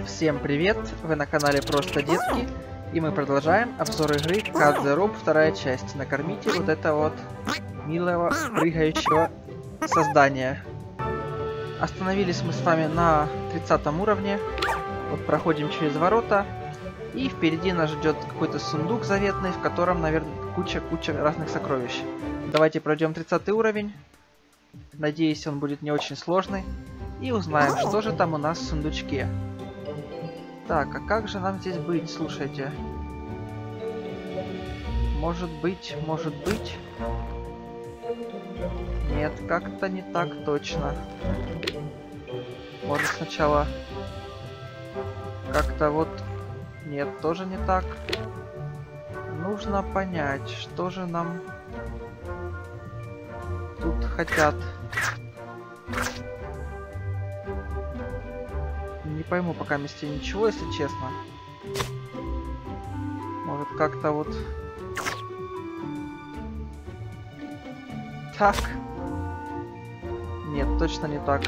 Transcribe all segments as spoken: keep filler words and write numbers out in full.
Всем привет! Вы на канале Просто Детки, и мы продолжаем обзор игры Cut the Rope, вторая часть. Накормите вот это вот милого прыгающего создания. Остановились мы с вами на тридцатом уровне. Вот проходим через ворота, и впереди нас ждет какой-то сундук заветный, в котором, наверное, куча-куча разных сокровищ. Давайте пройдем тридцатый уровень. Надеюсь, он будет не очень сложный. И узнаем, что же там у нас в сундучке. Так, а как же нам здесь быть, слушайте? Может быть, может быть... Нет, как-то не так точно. Может сначала... Как-то вот... Нет, тоже не так. Нужно понять, что же нам... Тут хотят... Не пойму пока вместе ничего, если честно. Может как-то вот... Так. Нет, точно не так.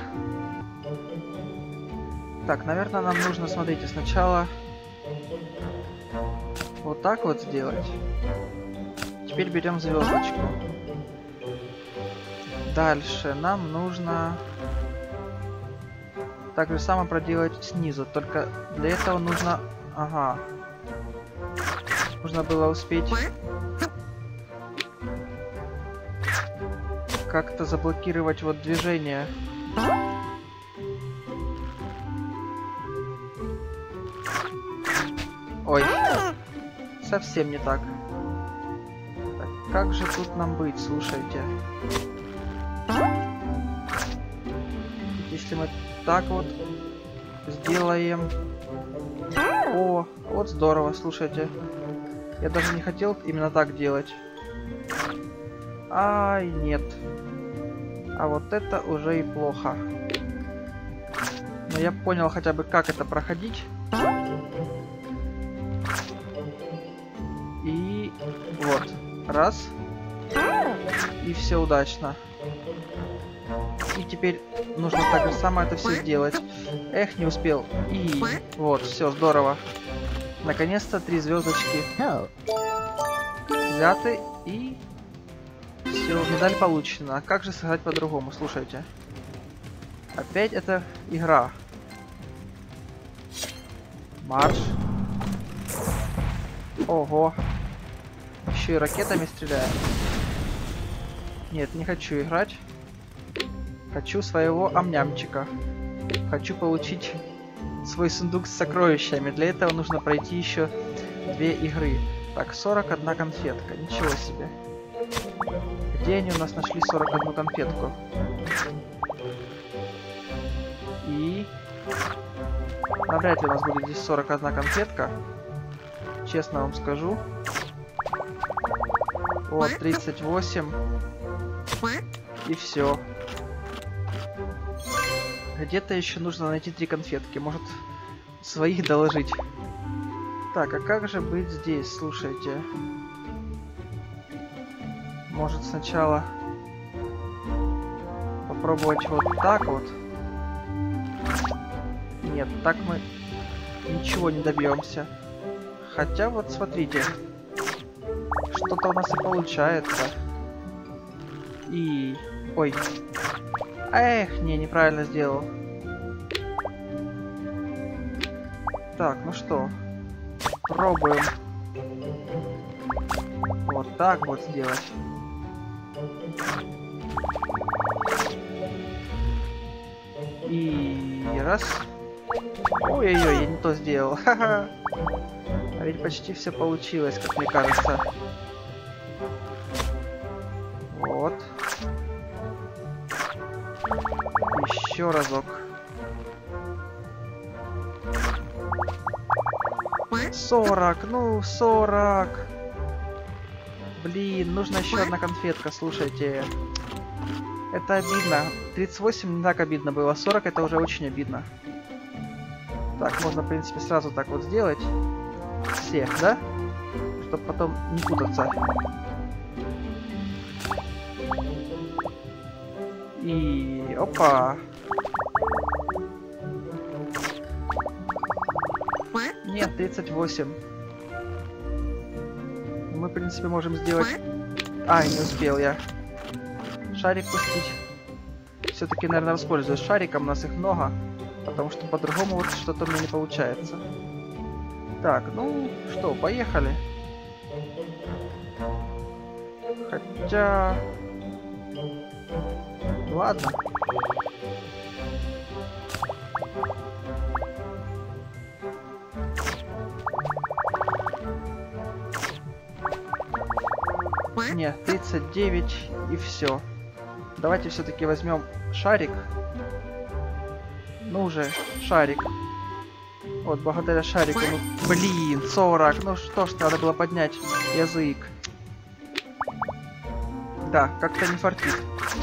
Так, наверное, нам нужно, смотрите, сначала... Вот так вот сделать. Теперь берем звездочку. Дальше нам нужно... Так же самое проделать снизу, только для этого нужно... Ага. Нужно было успеть... Как-то заблокировать вот движение. Ой. Совсем не так. Так, как же тут нам быть, слушайте. Если мы так вот сделаем... О, вот здорово, слушайте. Я даже не хотел именно так делать. Ай, нет. А вот это уже и плохо. Но я понял хотя бы, как это проходить. И вот. Раз. И все удачно. И теперь нужно так же самое это все сделать. Эх, не успел. И вот, все, здорово. Наконец-то три звездочки взяты. И все, медаль получена. А как же сыграть по-другому, слушайте. Опять это игра. Марш. Ого. Еще и ракетами стреляем. Нет, не хочу играть. Хочу своего амнямчика. Хочу получить свой сундук с сокровищами. Для этого нужно пройти еще две игры. Так, сорок одна конфетка. Ничего себе. Где они у нас нашли сорок одну конфетку? И... Навряд ли у нас будет здесь сорок одна конфетка. Честно вам скажу. Вот, тридцать восемь. И все. Где-то еще нужно найти три конфетки. Может, своих доложить. Так, а как же быть здесь? Слушайте. Может, сначала попробовать вот так вот. Нет, так мы ничего не добьемся. Хотя вот смотрите. Что-то у нас и получается. И... Ой. Эх, не, неправильно сделал. Так, ну что. Пробуем. Вот так вот сделать. И раз. Ой-ой-ой, я не то сделал. Ха-ха. А ведь почти все получилось, как мне кажется. Вот. Еще разок. сорок, ну сорок. Блин, нужна еще одна конфетка, слушайте. Это обидно. тридцать восемь не так обидно было, сорок это уже очень обидно. Так, можно, в принципе, сразу так вот сделать. Всех, да? Чтобы потом не путаться. И... Опа! Нет, тридцать восемь. Мы, в принципе, можем сделать... Ай, не успел я. Шарик пустить. Все-таки, наверное, воспользуюсь шариком, у нас их много. Потому что по-другому вот что-то у меня не получается. Так, ну что, поехали. Хотя... Ладно. Нет, тридцать девять и все. Давайте все-таки возьмем шарик. Ну уже, шарик. Вот, благодаря шарику. Ну, блин, сорок. Ну что ж, надо было поднять язык. Да, как-то не фартит.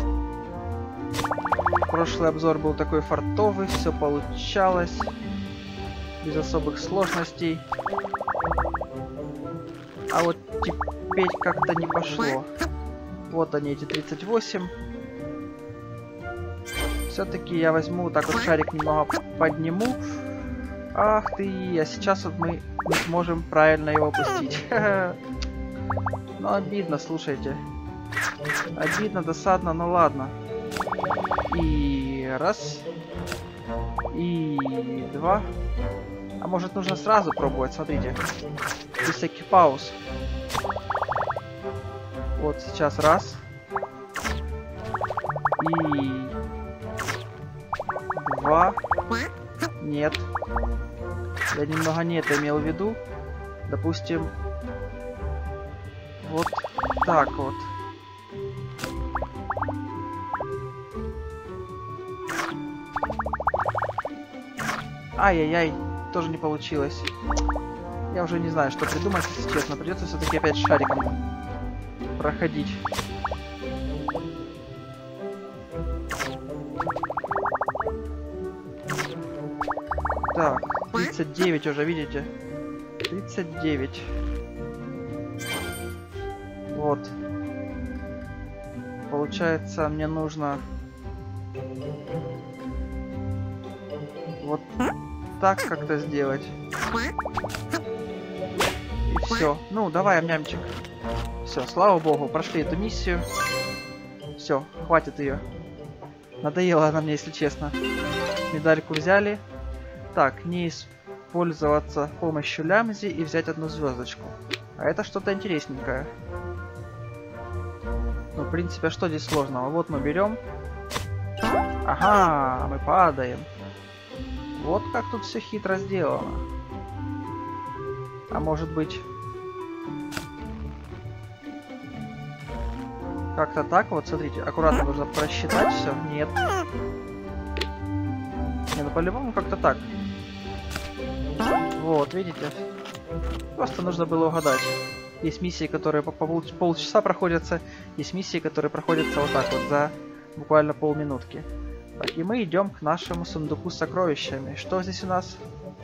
Прошлый обзор был такой фартовый, все получалось. Без особых сложностей. А вот теперь как-то не пошло. Вот они, эти тридцать восемь. Все-таки я возьму так вот шарик немного подниму. Ах ты, а сейчас вот мы не сможем правильно его опустить. Ну обидно, слушайте. Обидно, досадно, ну ладно. И раз. И два. А может нужно сразу пробовать, смотрите. Без всяких пауз. Вот сейчас раз. И... Два. Нет. Я немного не это имел в виду. Допустим... Вот так вот. Ай-яй-яй, тоже не получилось. Я уже не знаю, что придумать, если честно. Придется все-таки опять шариком проходить. Так, тридцать девять уже, видите? тридцать девять. Вот. Получается, мне нужно... Вот так как-то сделать. И все. Ну, давай, нямчик. Все, слава богу, прошли эту миссию. Все, хватит ее. Надоела она мне, если честно. Медальку взяли. Так, не использоваться помощью лямзи и взять одну звездочку. А это что-то интересненькое. Ну, в принципе, а что здесь сложного? Вот мы берем. Ага, мы падаем. Вот как тут все хитро сделано. А может быть... Как-то так вот, смотрите, аккуратно нужно просчитать все. Нет. Не, ну по-любому как-то так. Вот, видите? Просто нужно было угадать. Есть миссии, которые по пол полчаса проходятся, есть миссии, которые проходятся вот так вот за буквально полминутки. Так, и мы идем к нашему сундуку с сокровищами. Что здесь у нас?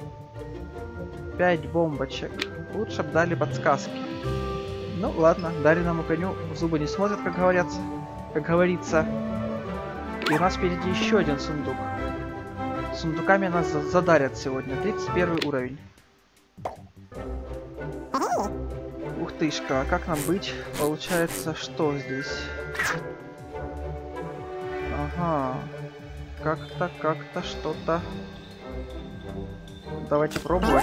Пять бомбочек. Лучше бы дали подсказки. Ну ладно, дареному коню в зубы не смотрят, как говорятся, как говорится. И у нас впереди еще один сундук. Сундуками нас задарят сегодня. тридцать первый уровень. Ух тышка, а как нам быть? Получается, что здесь? Ага. Как-то, как-то, что-то. Давайте пробовать.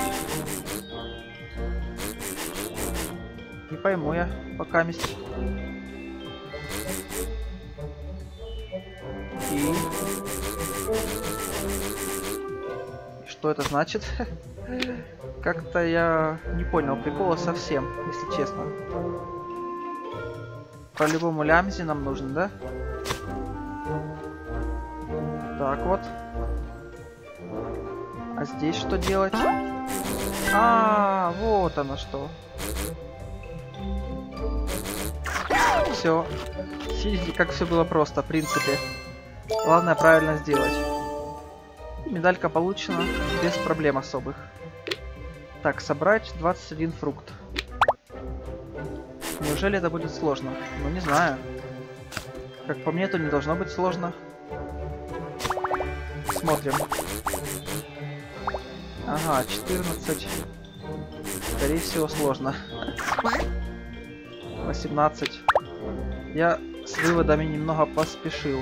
Не пойму я, пока месть. И... Что это значит? Как-то я не понял прикола совсем, если честно. По-любому лямзи нам нужен, да? Так вот. А здесь что делать? А, вот оно что. Все. Видите, как все было просто, в принципе. Главное правильно сделать. Медалька получена без проблем особых. Так, собрать двадцать один фрукт. Неужели это будет сложно? Ну, не знаю. Как по мне, то не должно быть сложно. Смотрим. Ага, четырнадцать. Скорее всего, сложно. восемнадцать. Я с выводами немного поспешил.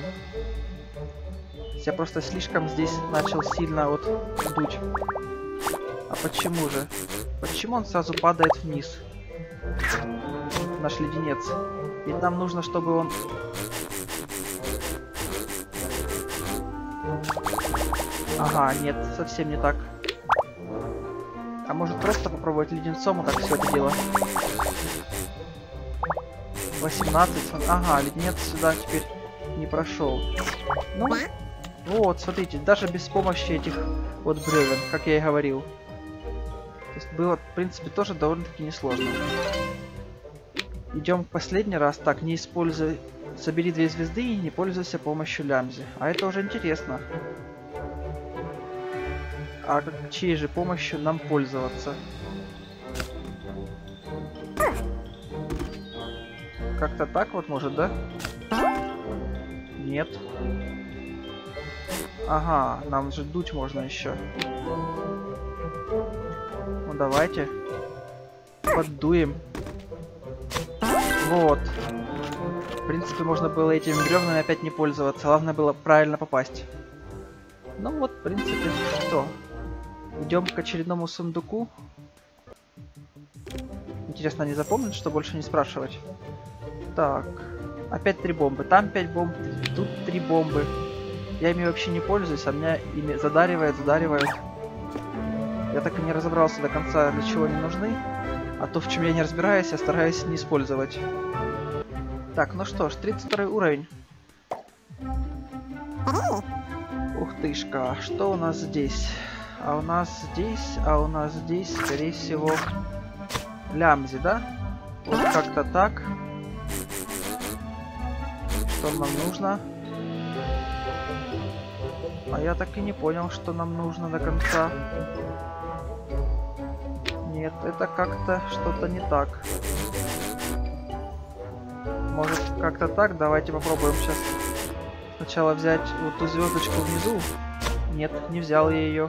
Я просто слишком здесь начал сильно вот дуть. А почему же? Почему он сразу падает вниз? Наш леденец. Ведь нам нужно, чтобы он... Ага, нет, совсем не так. А может просто попробовать леденцом вот так все это дело? восемнадцать. Ага, леденец сюда теперь не прошел. Ну, вот, смотрите, даже без помощи этих вот бревен, как я и говорил. То есть было, в принципе, тоже довольно-таки несложно. Идем в последний раз. Так, не используй... Собери две звезды и не пользуйся помощью лямзи. А это уже интересно. А как, чьей же помощью нам пользоваться? Как-то так вот может, да? Нет. Ага, нам же дуть можно еще. Ну давайте. Поддуем. Вот. В принципе, можно было этими бревнами опять не пользоваться. Главное было правильно попасть. Ну вот, в принципе, что? Идем к очередному сундуку. Интересно, они запомнят, что больше не спрашивать? Так. Опять три бомбы. Там пять бомб. Тут три бомбы. Я ими вообще не пользуюсь, а меня ими задаривают, задаривают. Я так и не разобрался до конца, для чего они нужны. А то, в чем я не разбираюсь, я стараюсь не использовать. Так, ну что ж, тридцать второй уровень. Ух тышка, что у нас здесь? А у нас здесь, а у нас здесь, скорее всего, лямзи, да? Вот как-то так. Что нам нужно? А я так и не понял, что нам нужно до конца. Нет, это как-то что-то не так. Может, как-то так? Давайте попробуем сейчас сначала взять вот ту звездочку внизу. Нет, не взял я ее.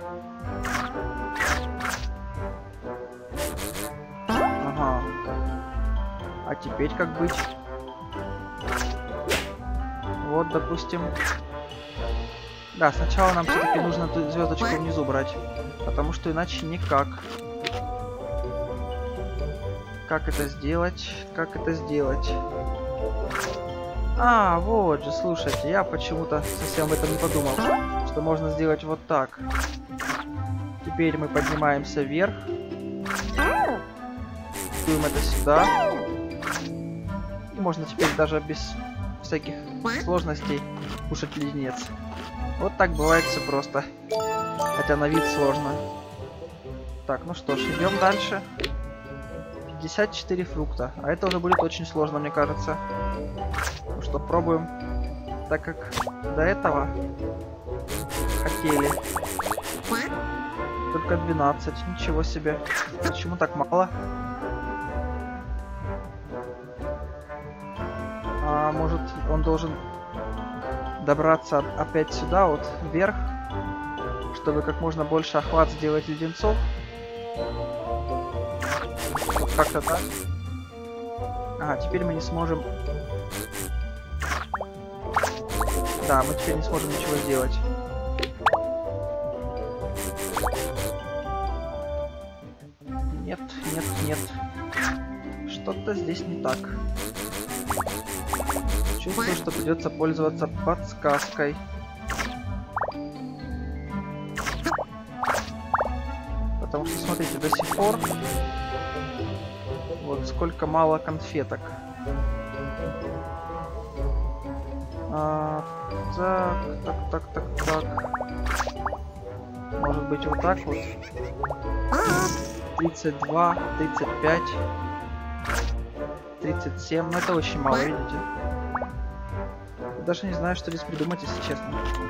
Ага. А теперь как быть? Вот, допустим. Да, сначала нам все-таки нужно эту звездочку внизу брать. Потому что иначе никак. Как это сделать? Как это сделать? А, вот же, слушайте, я почему-то совсем об этом не подумал. Что можно сделать вот так. Теперь мы поднимаемся вверх. Ставим это сюда. И можно теперь даже без всяких сложностей кушать леденец. Вот так бывает все просто. Хотя на вид сложно. Так, ну что ж, идем дальше. пятьдесят четыре фрукта. А это уже будет очень сложно, мне кажется. Ну что, пробуем. Так как до этого хотели только двенадцать. Ничего себе. Почему так мало? А может, он должен добраться опять сюда, вот вверх, чтобы как можно больше охват сделать леденцов. Вот как-то так. Ага, теперь мы не сможем... Да, мы теперь не сможем ничего сделать. Нет, нет, нет. Что-то здесь не так. Чувствую, что придется пользоваться подсказкой. Потому что, смотрите, до сих пор... Вот сколько мало конфеток. А, так, так, так, так, так. Может быть, вот так вот. тридцать два, тридцать пять, тридцать семь. Ну, это очень мало, видите? Я даже не знаю, что здесь придумать, если честно.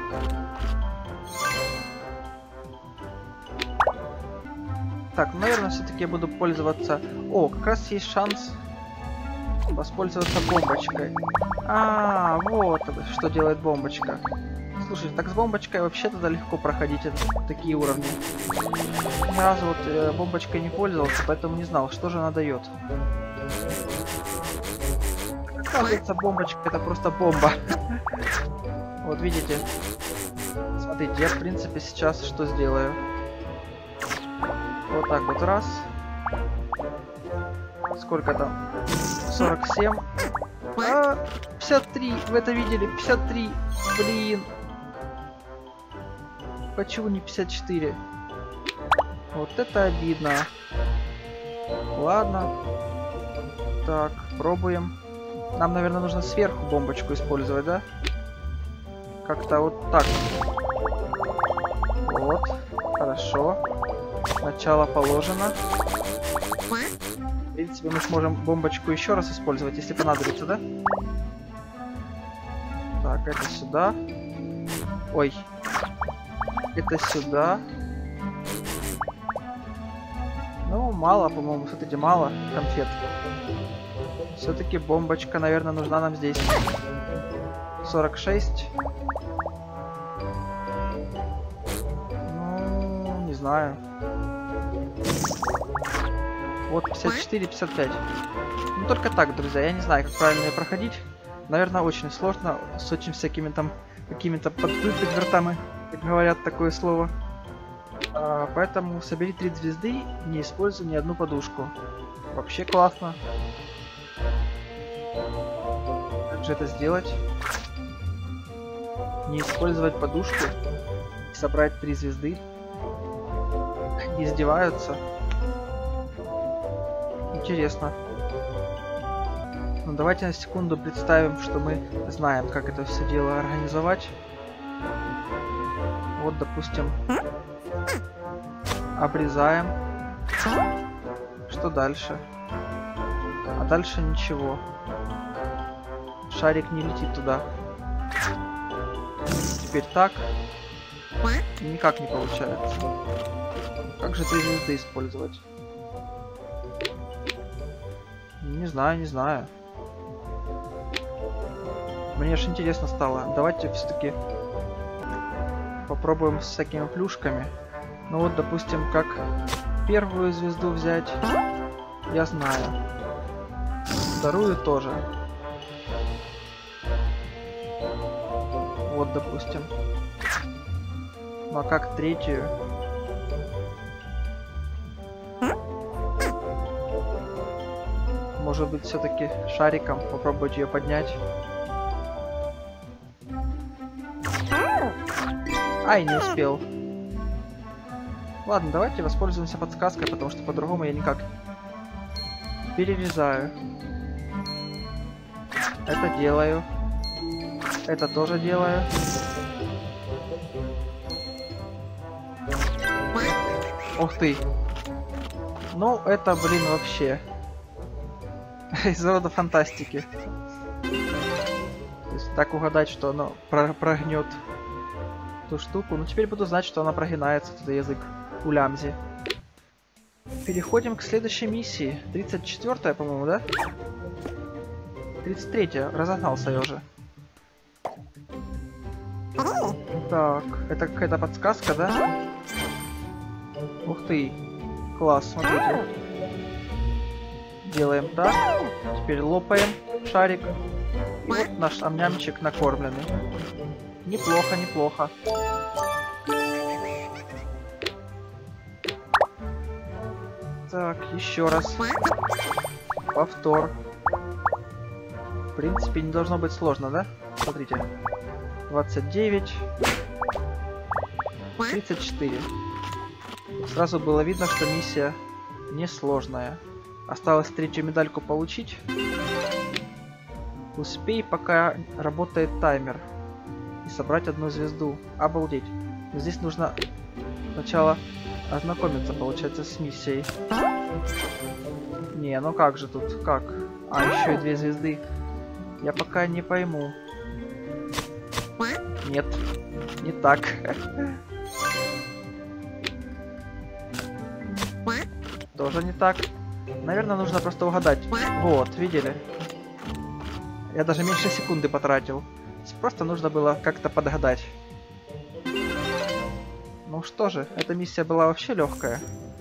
Так, наверное, все-таки я буду пользоваться... О, как раз есть шанс воспользоваться бомбочкой. А, вот что делает бомбочка. Слушай, так с бомбочкой вообще тогда легко проходить это, такие уровни. ни разу вот э, бомбочкой не пользовался, поэтому не знал, что же она дает. Оказывается, бомбочка это просто бомба. Вот видите. Смотрите, я в принципе сейчас что сделаю. Вот так вот раз. Сколько там? сорок семь. А, пятьдесят три. Вы это видели? пятьдесят три. Блин. Почему не пятьдесят четыре? Вот это обидно. Ладно. Так, пробуем. Нам, наверное, нужно сверху бомбочку использовать, да? Как-то вот так. Вот. Хорошо. Начало положено. В принципе, мы сможем бомбочку еще раз использовать, если понадобится, да? Так, это сюда. Ой. Это сюда. Ну, мало, по-моему, смотрите, мало конфет. Все-таки бомбочка, наверное, нужна нам здесь. сорок шесть. Ну, не знаю. Вот пятьдесят четыре, пятьдесят пять. Ну, только так, друзья. Я не знаю, как правильно ее проходить. Наверное, очень сложно. С очень всякими там какими-то подвертами, как говорят такое слово. А, поэтому собери три звезды, не используй ни одну подушку. Вообще классно. Как же это сделать? Не использовать подушку и собрать три звезды. Они издеваются. Интересно. Ну давайте на секунду представим, что мы знаем, как это все дело организовать. Вот, допустим, обрезаем. Что дальше? А дальше ничего. Шарик не летит туда. Теперь так. Никак не получается. Как же три звезды использовать? Не знаю, не знаю. Мне аж интересно стало. Давайте все-таки попробуем с всякими плюшками. Ну вот, допустим, как первую звезду взять, я знаю. Вторую тоже. Вот, допустим. Ну а как третью? Может быть, все-таки шариком попробовать ее поднять. Ай, не успел. Ладно, давайте воспользуемся подсказкой, потому что по-другому я никак. Перерезаю. Это делаю. Это тоже делаю. Ух ты. Ну, это, блин, вообще. Из рода фантастики. То есть так угадать, что оно про прогнет ту штуку. Ну, теперь буду знать, что она прогинается, туда язык у лямзи. Переходим к следующей миссии. тридцать четвёртая, по-моему, да? тридцать третья. Разогнался я уже. Так, это какая-то подсказка, да? Ух ты. Класс, смотрите. Делаем так. Теперь лопаем шарик. И вот наш амнямчик накормленный. Неплохо, неплохо. Так, еще раз. Повтор. В принципе, не должно быть сложно, да? Смотрите. двадцать девять. тридцать четыре. Сразу было видно, что миссия несложная. Осталось третью медальку получить. Успей, пока работает таймер. И собрать одну звезду. Обалдеть. Но здесь нужно сначала ознакомиться, получается, с миссией. Не, ну как же тут? Как? А, еще и две звезды. Я пока не пойму. Нет, не так. Тоже не так. Наверное, нужно просто угадать. Вот, видели? Я даже меньше секунды потратил. Просто нужно было как-то подгадать. Ну что же, эта миссия была вообще легкая.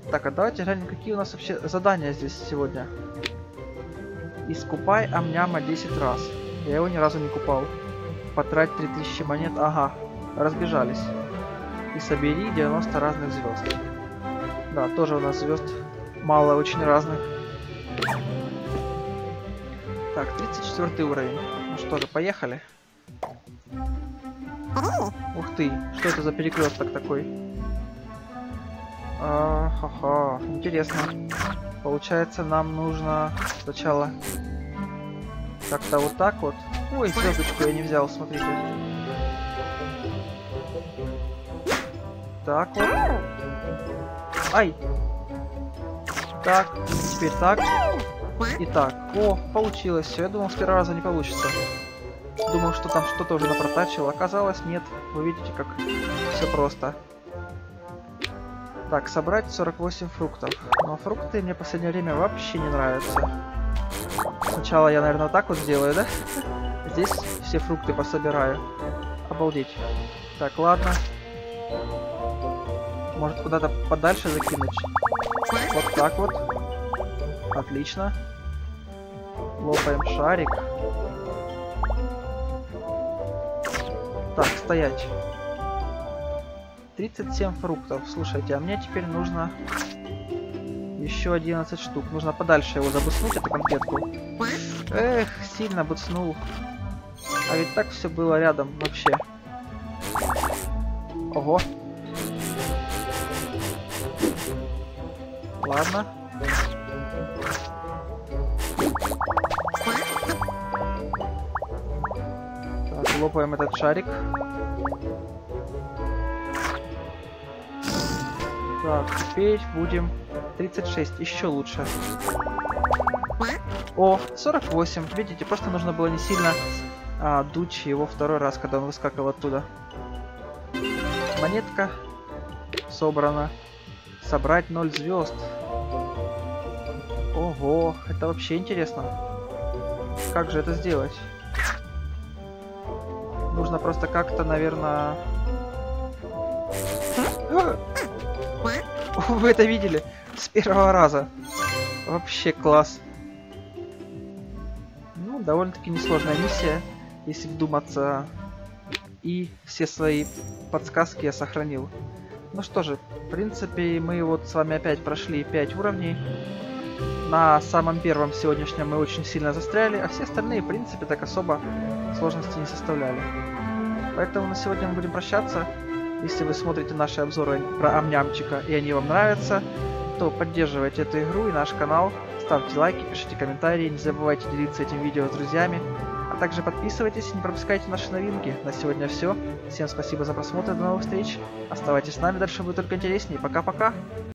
Так, а давайте глянем, какие у нас вообще задания здесь сегодня. Искупай амняма десять раз. Я его ни разу не купал. Потрать три тысячи монет. Ага, разбежались. И собери девяносто разных звезд. Да, тоже у нас звезд мало, очень разных. Так, тридцать четвёртый уровень. Ну что же, поехали. Ух ты, что это за перекресток такой? А, ха-ха, интересно. Получается, нам нужно сначала как-то вот так вот. Ой, звездочку я не взял, смотрите. Так вот. Ай! Так, теперь так. И так. О, получилось все. Я думал, с первого раза не получится. Думал, что там что-то уже напротачил. Оказалось, нет. Вы видите, как все просто. Так, собрать сорок восемь фруктов. Но фрукты мне в последнее время вообще не нравятся. Сначала я, наверное, вот так вот сделаю, да? Здесь все фрукты пособираю. Обалдеть. Так, ладно. Может, куда-то подальше закинуть? Вот так вот. Отлично. Лопаем шарик. Так, стоять. тридцать семь фруктов. Слушайте, а мне теперь нужно еще одиннадцать штук. Нужно подальше его забуснуть, эту конфетку. Эх, сильно буцнул. А ведь так все было рядом вообще. Ого. Ладно. Так, лопаем этот шарик. Так, теперь будем тридцать шесть, еще лучше. О, сорок восемь. Видите, просто нужно было не сильно а, дуть его второй раз, когда он выскакивал оттуда. Монетка собрана. Собрать ноль звезд. Ого, это вообще интересно. Как же это сделать? Нужно просто как-то, наверное... Вы это видели? С первого раза. Вообще класс. Ну, довольно-таки несложная миссия, если вдуматься. И все свои подсказки я сохранил. Ну что же, в принципе, мы вот с вами опять прошли пять уровней. На самом первом сегодняшнем мы очень сильно застряли, а все остальные, в принципе, так особо сложности не составляли. Поэтому на сегодня мы будем прощаться. Если вы смотрите наши обзоры про амнямчика и они вам нравятся, то поддерживайте эту игру и наш канал, ставьте лайки, пишите комментарии, не забывайте делиться этим видео с друзьями, а также подписывайтесь и не пропускайте наши новинки. На сегодня все. Всем спасибо за просмотр, до новых встреч. Оставайтесь с нами, дальше будет только интереснее. Пока-пока.